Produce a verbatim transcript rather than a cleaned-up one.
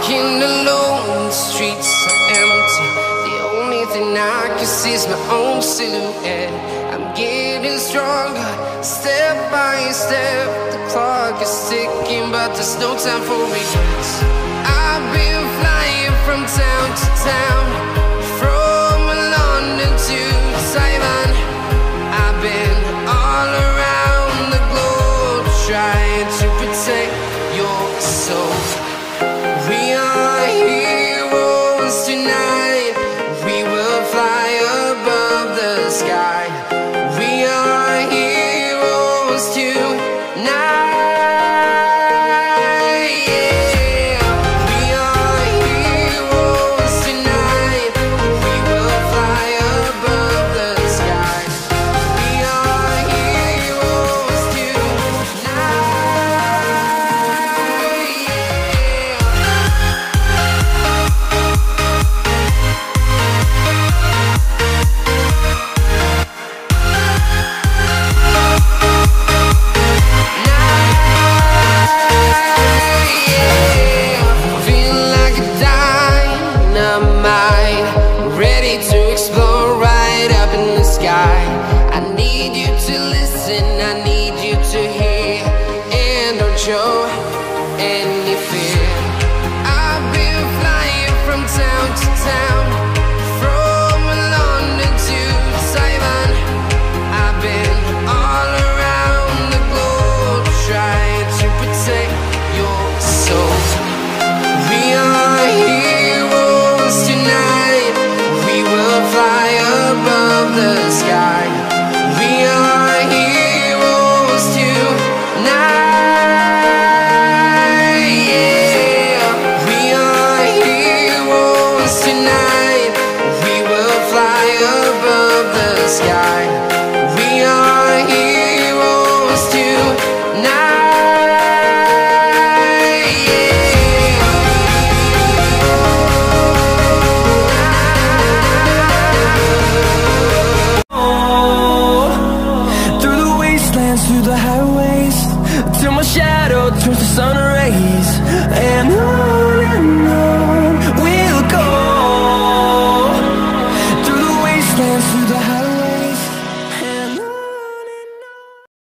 Walking alone, the streets are empty. The only thing I can see is my own silhouette. I'm getting stronger, step by step. The clock is ticking, but there's no time for regrets. I've been flying from town to town.